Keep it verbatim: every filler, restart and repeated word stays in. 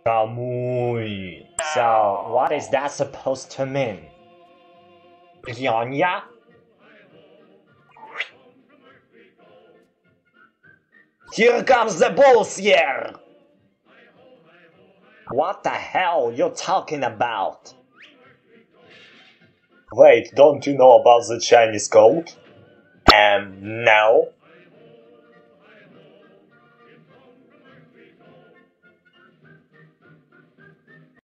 Камуй. So, what is that supposed to mean? Pionia? Here comes the bulls here! What the hell you talking about? Wait, don't you know about the Chinese code? Um, no.